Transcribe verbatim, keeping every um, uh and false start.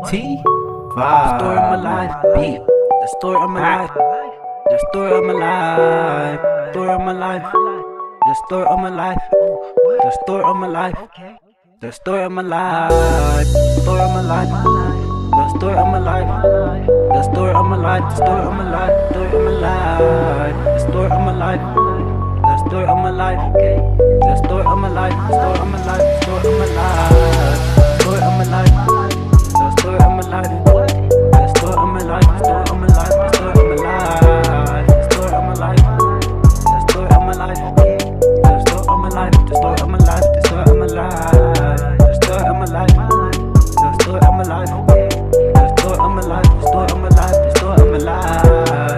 T five. Story of my life, beat. The story of my life. The story of my life. Story of my life. The story of my life. The story of my life. The story of my life. Story of my life. The story of my life. The story of my life. The story of my life. Story of my life. The story of my life. The story of my life. The story of my life. The story of my life. The story of my life. Story of my life. The story of my life. The story of my life. The story of my life. The story of my life. The story of my life. The story of my life. The story of my life. The story of my life. The story of my life. The story of my life. The story of my life. The story of my life. The story of my life. The story of my life.